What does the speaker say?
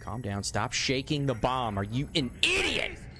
Calm down. Stop shaking the bomb. Are you an idiot?